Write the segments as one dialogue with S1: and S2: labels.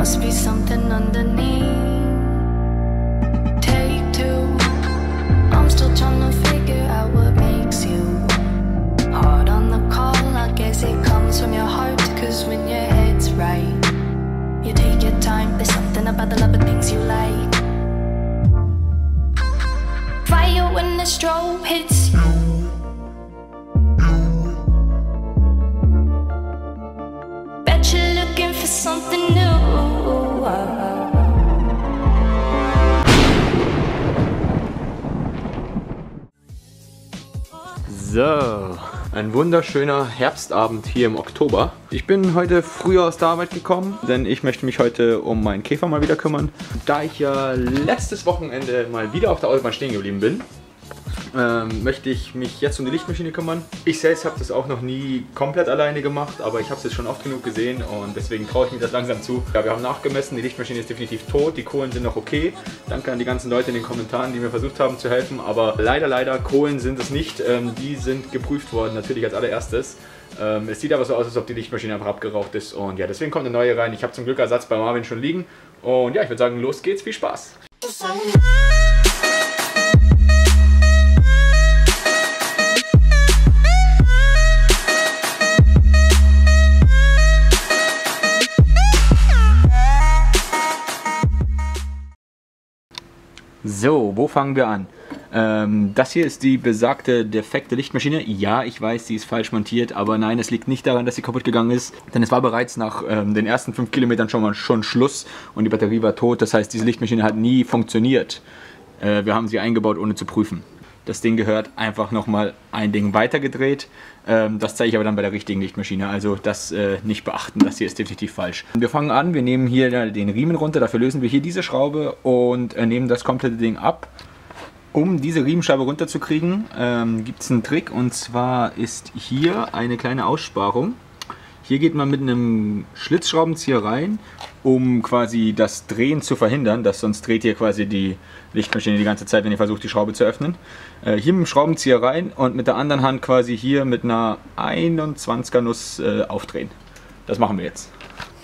S1: Must be something underneath. Take two. I'm still trying to figure out what makes you hard on the call. I guess it comes from your heart, cause when your head's right, you take your time. There's something about the love of things you like. Fire when the strobe hits you. Bet you're looking for something new.
S2: So, ein wunderschöner Herbstabend hier im Oktober. Ich bin heute früher aus der Arbeit gekommen, denn ich möchte mich heute um meinen Käfer mal wieder kümmern. Da ich ja letztes Wochenende mal wieder auf der Autobahn stehen geblieben bin, möchte ich mich jetzt um die Lichtmaschine kümmern. Ich selbst habe das auch noch nie komplett alleine gemacht, aber ich habe es jetzt schon oft genug gesehen und deswegen traue ich mir das langsam zu. Ja, wir haben nachgemessen, die Lichtmaschine ist definitiv tot, die Kohlen sind noch okay. Danke an die ganzen Leute in den Kommentaren, die mir versucht haben zu helfen, aber leider, Kohlen sind es nicht. Die sind geprüft worden, natürlich als allererstes. Es sieht aber so aus, als ob die Lichtmaschine einfach abgeraucht ist und ja, deswegen kommt eine neue rein. Ich habe zum Glück Ersatz bei Marvin schon liegen und ja, ich würde sagen, los geht's, viel Spaß! So, wo fangen wir an? Das hier ist die besagte defekte Lichtmaschine. Ja, ich weiß, sie ist falsch montiert, aber nein, es liegt nicht daran, dass sie kaputt gegangen ist. Denn es war bereits nach den ersten 5 Kilometern schon Schluss und die Batterie war tot. Das heißt, diese Lichtmaschine hat nie funktioniert. Wir haben sie eingebaut, ohne zu prüfen. Das Ding gehört einfach nochmal ein Ding weitergedreht. Das zeige ich aber dann bei der richtigen Lichtmaschine. Also das nicht beachten, das hier ist definitiv falsch. Wir fangen an, wir nehmen hier den Riemen runter. Dafür lösen wir hier diese Schraube und nehmen das komplette Ding ab. Um diese Riemenscheibe runterzukriegen, gibt es einen Trick. Und zwar ist hier eine kleine Aussparung. Hier geht man mit einem Schlitzschraubenzieher rein, um quasi das Drehen zu verhindern, dass sonst dreht hier quasi die Lichtmaschine die ganze Zeit, wenn ihr versucht, die Schraube zu öffnen. Hier mit dem Schraubenzieher rein und mit der anderen Hand quasi hier mit einer 21er Nuss aufdrehen. Das machen wir jetzt.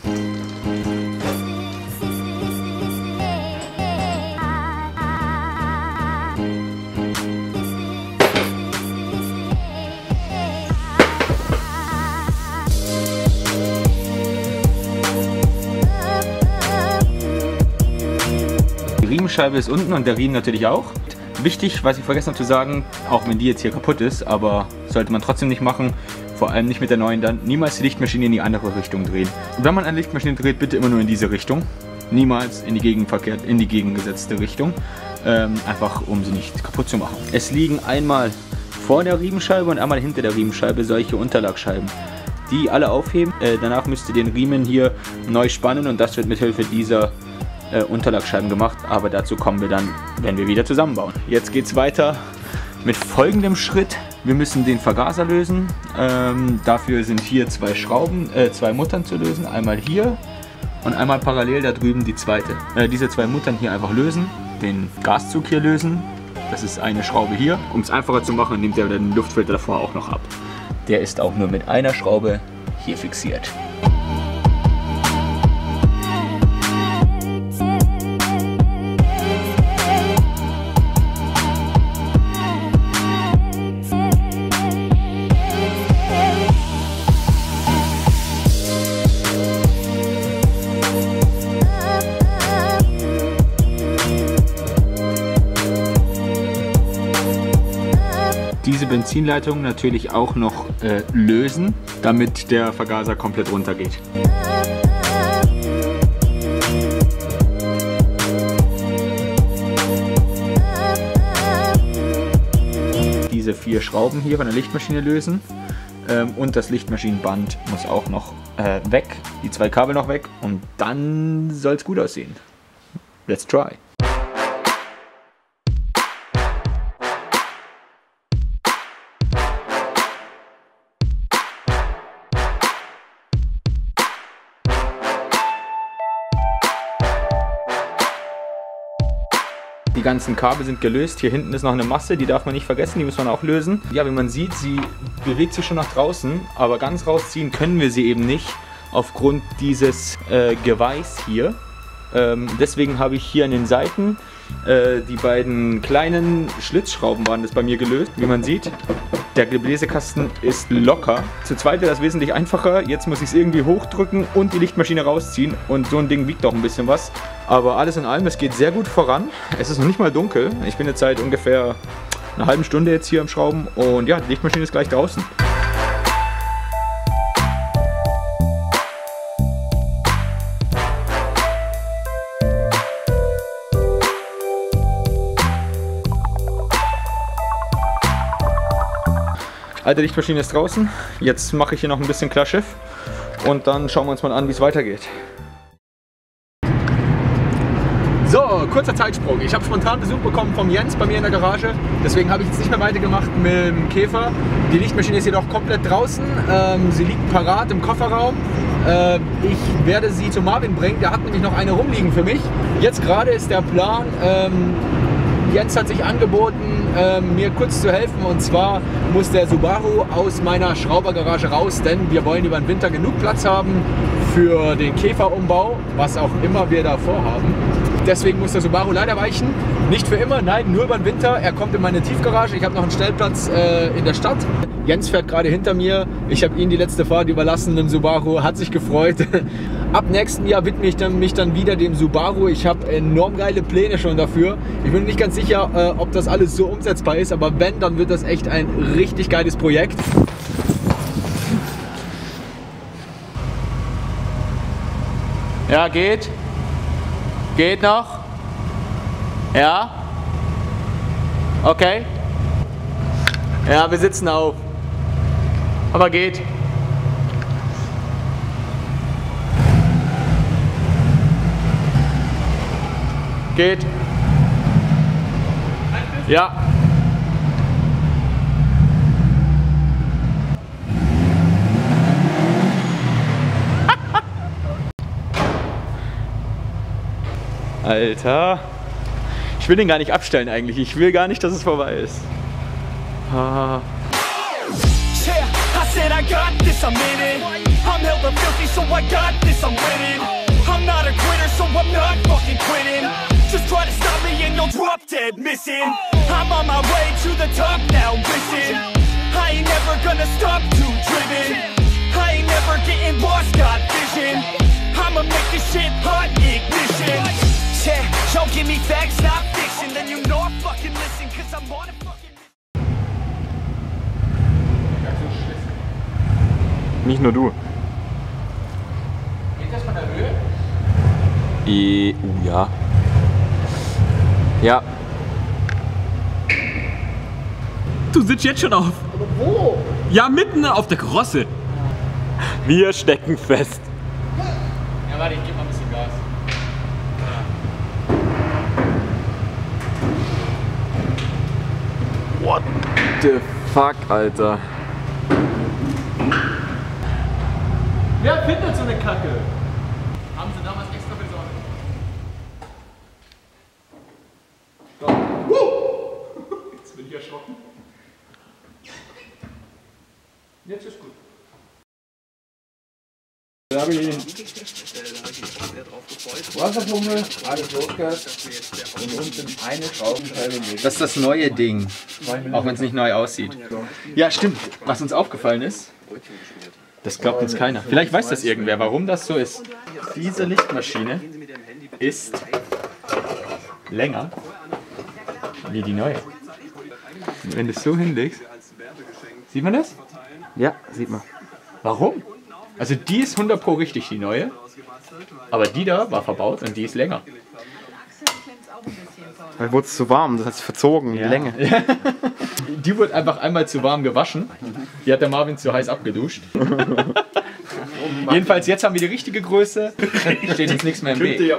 S2: Die Riemenscheibe ist unten und der Riemen natürlich auch. Wichtig, was ich vergessen habe zu sagen, auch wenn die jetzt hier kaputt ist, aber sollte man trotzdem nicht machen, vor allem nicht mit der neuen dann, niemals die Lichtmaschine in die andere Richtung drehen. Wenn man eine Lichtmaschine dreht, bitte immer nur in diese Richtung, niemals in die gegengesetzte Richtung, einfach um sie nicht kaputt zu machen. Es liegen einmal vor der Riemenscheibe und einmal hinter der Riemenscheibe solche Unterlagscheiben. Die alle aufheben, danach müsst ihr den Riemen hier neu spannen und das wird mit Hilfe dieser Unterlagscheiben gemacht, aber dazu kommen wir dann, wenn wir wieder zusammenbauen. Jetzt geht es weiter mit folgendem Schritt. Wir müssen den Vergaser lösen. Dafür sind hier zwei Muttern zu lösen. Einmal hier und einmal parallel da drüben die zweite. Diese zwei Muttern hier einfach lösen, den Gaszug hier lösen. Das ist eine Schraube hier. Um es einfacher zu machen, nimmt er den Luftfilter davor auch noch ab. Der ist auch nur mit einer Schraube hier fixiert. Diese Benzinleitung natürlich auch noch lösen, damit der Vergaser komplett runtergeht. Diese 4 Schrauben hier von der Lichtmaschine lösen und das Lichtmaschinenband muss auch noch weg, die 2 Kabel noch weg und dann soll es gut aussehen. Let's try! Die ganzen Kabel sind gelöst. Hier hinten ist noch eine Masse, die darf man nicht vergessen, die muss man auch lösen. Ja, wie man sieht, sie bewegt sich schon nach draußen, aber ganz rausziehen können wir sie eben nicht, aufgrund dieses Geweihs hier. Deswegen habe ich hier an den Seiten die beiden kleinen Schlitzschrauben waren das bei mir gelöst, wie man sieht. Der Gebläsekasten ist locker. Zu zweit wäre das wesentlich einfacher. Jetzt muss ich es irgendwie hochdrücken und die Lichtmaschine rausziehen. Und so ein Ding wiegt auch ein bisschen was. Aber alles in allem, es geht sehr gut voran. Es ist noch nicht mal dunkel. Ich bin jetzt seit ungefähr einer halben Stunde jetzt hier am Schrauben. Und ja, die Lichtmaschine ist gleich draußen. Alte Lichtmaschine ist draußen. Jetzt mache ich hier noch ein bisschen Klarschiff und dann schauen wir uns mal an, wie es weitergeht. So, kurzer Zeitsprung. Ich habe spontan Besuch bekommen vom Jens bei mir in der Garage. Deswegen habe ich jetzt nicht mehr weitergemacht mit dem Käfer. Die Lichtmaschine ist jedoch komplett draußen. Sie liegt parat im Kofferraum. Ich werde sie zu Marvin bringen. Der hat nämlich noch eine rumliegen für mich. Jetzt gerade ist der Plan, Jens hat sich angeboten, mir kurz zu helfen, und zwar muss der Subaru aus meiner Schraubergarage raus, denn wir wollen über den Winter genug Platz haben für den Käferumbau, was auch immer wir da vorhaben. Deswegen muss der Subaru leider weichen. Nicht für immer, nein, nur über den Winter. Er kommt in meine Tiefgarage. Ich habe noch einen Stellplatz in der Stadt. Jens fährt gerade hinter mir. Ich habe ihm die letzte Fahrt überlassen im Subaru. Hat sich gefreut. Ab nächstem Jahr widme ich mich dann wieder dem Subaru. Ich habe enorm geile Pläne schon dafür. Ich bin nicht ganz sicher, ob das alles so umsetzbar ist. Aber wenn, dann wird das echt ein richtig geiles Projekt. Ja, geht. Geht noch? Ja? Okay. Ja, wir sitzen auf. Aber geht. Geht. Ja. Alter. Ich will den gar nicht abstellen eigentlich. Ich will gar nicht, dass es vorbei ist. Ah.
S3: Don't give me facts, not fiction. Then you know I fucking listen, cause I'm on a fucking...
S2: Nicht nur du.
S3: Geht das von der Höhe?
S2: Ja. Ja.
S4: Du sitzt jetzt schon auf.
S3: Aber wo?
S4: Ja, mitten auf der Karosse.
S2: Wir stecken fest.
S3: Ja, warte, ich geb mal ein bisschen Gas.
S2: What the fuck, Alter.
S3: Wer findet so eine Kacke? Haben sie damals extra besorgt.
S2: Jetzt bin ich erschrocken.
S3: Jetzt ist gut.
S5: Wasserpumpe, alles losgehört und unten eine Schraubenscheibe mit.
S2: Das ist das neue Ding. Auch wenn es nicht neu aussieht. Ja, stimmt. Was uns aufgefallen ist, das glaubt uns keiner. Vielleicht weiß das irgendwer, warum das so ist. Diese Lichtmaschine ist länger wie die neue. Und wenn du es so hinlegst, sieht man das?
S5: Ja, sieht man.
S2: Warum? Also die ist 100 Pro richtig, die neue. Aber die da war verbaut und die ist länger.
S5: Weil wurde es zu warm, das hat sich verzogen, die Länge.
S2: Die wurde einfach einmal zu warm gewaschen. Die hat der Marvin zu heiß abgeduscht. Jedenfalls jetzt haben wir die richtige Größe. Steht uns nichts mehr im Weg.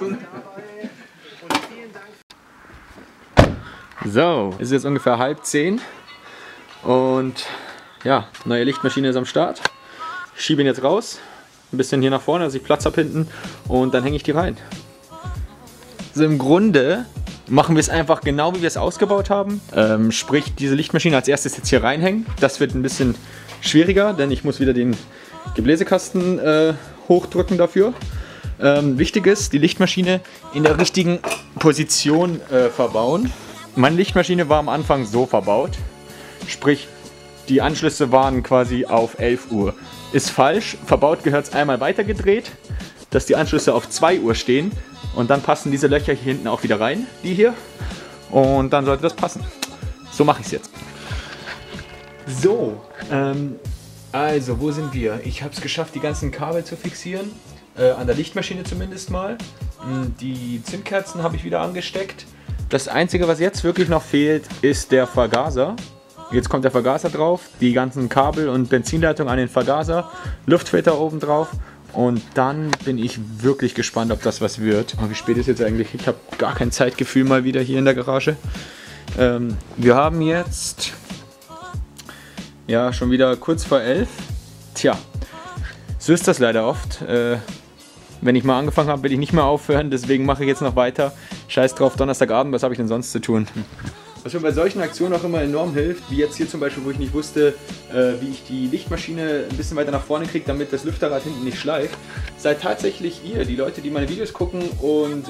S2: So, es ist jetzt ungefähr 9:30 und ja, neue Lichtmaschine ist am Start. Ich schiebe ihn jetzt raus, ein bisschen hier nach vorne, dass ich Platz habe hinten, und dann hänge ich die rein. Also im Grunde machen wir es einfach genau, wie wir es ausgebaut haben. Sprich, diese Lichtmaschine als erstes jetzt hier reinhängen. Das wird ein bisschen schwieriger, denn ich muss wieder den Gebläsekasten hochdrücken dafür. Wichtig ist, die Lichtmaschine in der richtigen Position verbauen. Meine Lichtmaschine war am Anfang so verbaut, sprich die Anschlüsse waren quasi auf 11 Uhr. Ist falsch, verbaut gehört es einmal weitergedreht, dass die Anschlüsse auf 2 Uhr stehen und dann passen diese Löcher hier hinten auch wieder rein, die hier, und dann sollte das passen. So mache ich es jetzt. So, also wo sind wir? Ich habe es geschafft, die ganzen Kabel zu fixieren, an der Lichtmaschine zumindest mal. Die Zündkerzen habe ich wieder angesteckt. Das Einzige, was jetzt wirklich noch fehlt, ist der Vergaser. Jetzt kommt der Vergaser drauf, die ganzen Kabel und Benzinleitung an den Vergaser, Luftfilter oben drauf und dann bin ich wirklich gespannt, ob das was wird. Oh, wie spät ist jetzt eigentlich? Ich habe gar kein Zeitgefühl mal wieder hier in der Garage. Wir haben jetzt ja schon wieder kurz vor 11. Tja, so ist das leider oft. Wenn ich mal angefangen habe, will ich nicht mehr aufhören, deswegen mache ich jetzt noch weiter. Scheiß drauf, Donnerstagabend, was habe ich denn sonst zu tun? Was mir bei solchen Aktionen auch immer enorm hilft, wie jetzt hier zum Beispiel, wo ich nicht wusste, wie ich die Lichtmaschine ein bisschen weiter nach vorne kriege, damit das Lüfterrad hinten nicht schleift, seid tatsächlich ihr, die Leute, die meine Videos gucken und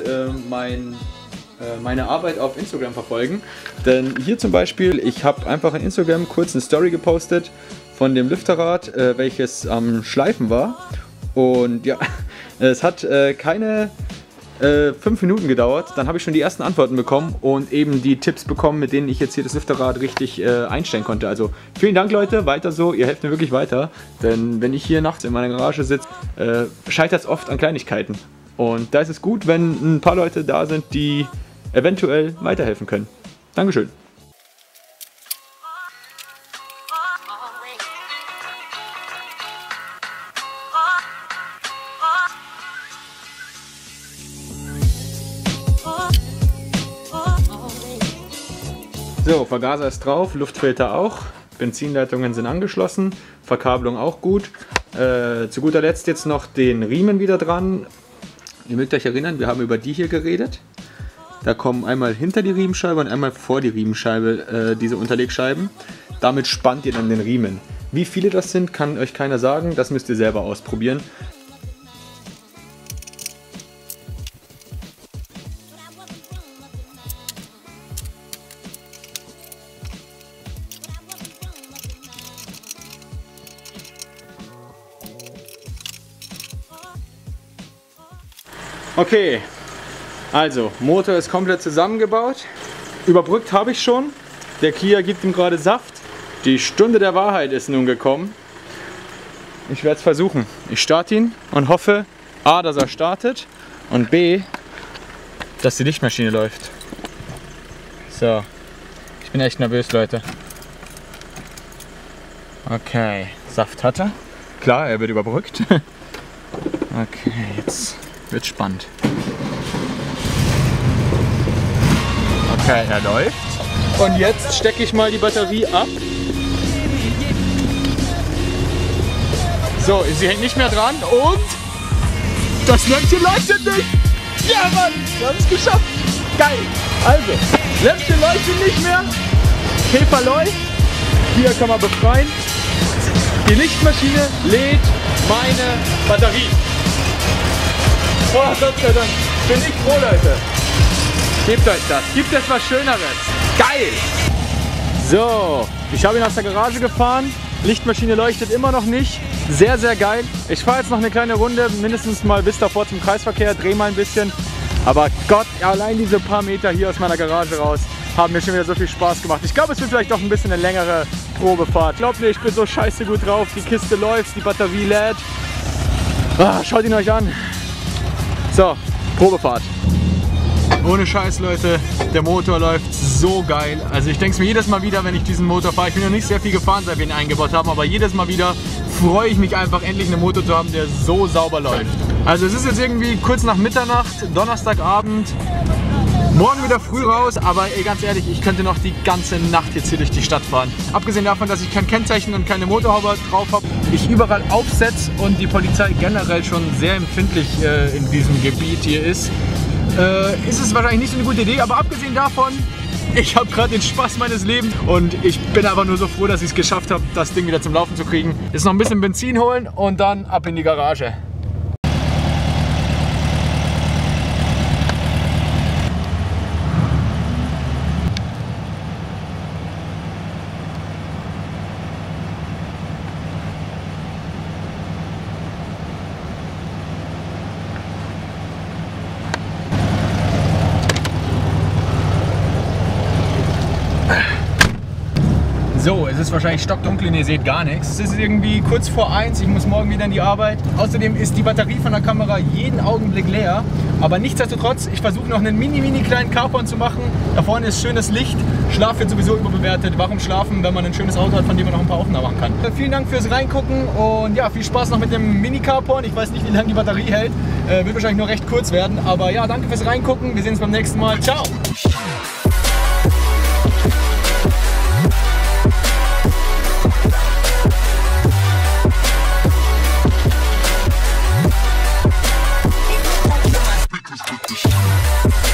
S2: meine Arbeit auf Instagram verfolgen. Denn hier zum Beispiel, ich habe einfach in Instagram kurz eine Story gepostet von dem Lüfterrad, welches am Schleifen war. Und ja, es hat keine 5 Minuten gedauert, dann habe ich schon die ersten Antworten bekommen und eben die Tipps bekommen, mit denen ich jetzt hier das Lüfterrad richtig einstellen konnte. Also vielen Dank Leute, weiter so, ihr helft mir wirklich weiter, denn wenn ich hier nachts in meiner Garage sitze, scheitert es oft an Kleinigkeiten. Und da ist es gut, wenn ein paar Leute da sind, die eventuell weiterhelfen können. Dankeschön. So, Vergaser ist drauf, Luftfilter auch, Benzinleitungen sind angeschlossen, Verkabelung auch gut. Zu guter Letzt jetzt noch den Riemen wieder dran. Ihr mögt euch erinnern, wir haben über die hier geredet. Da kommen einmal hinter die Riemenscheibe und einmal vor die Riemenscheibe diese Unterlegscheiben. Damit spannt ihr dann den Riemen. Wie viele das sind, kann euch keiner sagen, das müsst ihr selber ausprobieren. Okay, also Motor ist komplett zusammengebaut, überbrückt habe ich schon, der Kia gibt ihm gerade Saft, die Stunde der Wahrheit ist nun gekommen. Ich werde es versuchen, ich starte ihn und hoffe A, dass er startet und B, dass die Lichtmaschine läuft. So, ich bin echt nervös Leute. Okay, Saft hat er, klar, er wird überbrückt. Okay, jetzt wird spannend. Okay, er läuft. Und jetzt stecke ich mal die Batterie ab. So, sie hängt nicht mehr dran und das Lämpchen leuchtet nicht. Ja Mann, wir haben es geschafft. Geil. Also, Lämpchen leuchtet nicht mehr. Käfer läuft. Hier kann man befreien. Die Lichtmaschine lädt meine Batterie. Oh, Gott sei Dank. Bin ich froh, Leute. Gebt euch das. Gibt es was Schöneres. Geil. So, ich habe ihn aus der Garage gefahren. Lichtmaschine leuchtet immer noch nicht. Sehr, sehr geil. Ich fahre jetzt noch eine kleine Runde, mindestens mal bis davor zum Kreisverkehr, drehe mal ein bisschen. Aber Gott, allein diese paar Meter hier aus meiner Garage raus haben mir schon wieder so viel Spaß gemacht. Ich glaube, es wird vielleicht auch ein bisschen eine längere Probefahrt. Glaubt mir, ich bin so scheiße gut drauf. Die Kiste läuft, die Batterie lädt. Ah, schaut ihn euch an. So, Probefahrt. Ohne Scheiß, Leute, der Motor läuft so geil. Also ich denke es mir jedes Mal wieder, wenn ich diesen Motor fahre. Ich bin noch nicht sehr viel gefahren, seit wir ihn eingebaut haben, aber jedes Mal wieder freue ich mich einfach, endlich einen Motor zu haben, der so sauber läuft. Also es ist jetzt irgendwie kurz nach Mitternacht, Donnerstagabend. Morgen wieder früh raus, aber ey, ganz ehrlich, ich könnte noch die ganze Nacht jetzt hier durch die Stadt fahren. Abgesehen davon, dass ich kein Kennzeichen und keine Motorhaube drauf habe, ich überall aufsetze und die Polizei generell schon sehr empfindlich in diesem Gebiet hier ist, ist es wahrscheinlich nicht so eine gute Idee. Aber abgesehen davon
S3: Ich habe gerade den Spaß meines Lebens und ich bin einfach nur so froh, dass ich es geschafft habe, das Ding wieder zum Laufen zu kriegen. Jetzt noch ein bisschen Benzin holen und dann ab in die Garage. So, es ist wahrscheinlich stockdunkel und ihr seht gar nichts. Es ist irgendwie kurz vor 1, ich muss morgen wieder in die Arbeit. Außerdem ist die Batterie von der Kamera jeden Augenblick leer. Aber nichtsdestotrotz, ich versuche noch einen mini kleinen Carporn zu machen. Da vorne ist schönes Licht. Schlaf wird sowieso überbewertet. Warum schlafen, wenn man ein schönes Auto hat, von dem man noch ein paar Aufnahmen machen kann? Vielen Dank fürs Reingucken und ja, viel Spaß noch mit dem Mini-Carporn. Ich weiß nicht, wie lange die Batterie hält. Wird wahrscheinlich nur recht kurz werden. Aber ja, danke fürs Reingucken. Wir sehen uns beim nächsten Mal. Ciao!
S1: Like